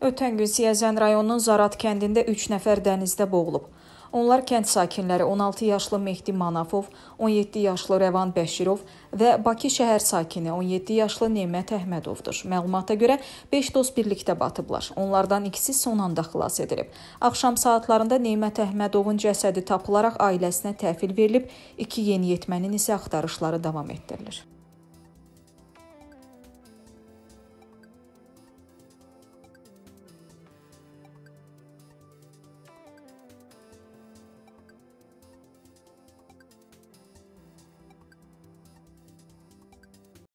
Ötən gün Siyəzən rayonunun Zarat kəndində 3 nəfər dənizdə boğulub. Onlar kənd sakinləri 16 yaşlı Mehdi Manafov, 17 yaşlı Rəvan Bəşirov və Bakı şəhər sakini 17 yaşlı Nemət Əhmədovdur. Məlumata görə 5 dost birlikdə batıblar. Onlardan ikisi son anda xilas edilib. Axşam saatlarında Nemət Əhmədovun cəsədi tapılaraq ailəsinə təhvil verilib, 2 yeniyetmənin isə axtarışları davam etdirilir.